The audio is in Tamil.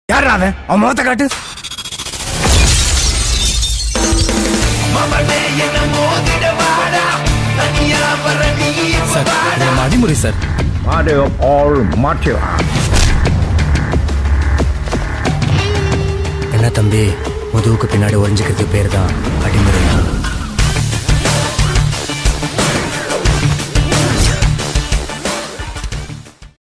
யார் அவன்? அவன் முகத்தை காட்டு. சார், அடிமுறை சார். என்ன தம்பி, முதுகுக்கு பின்னாடி ஒளிஞ்சுக்கிறதுக்கு பேர் தான் அடிமுறையா?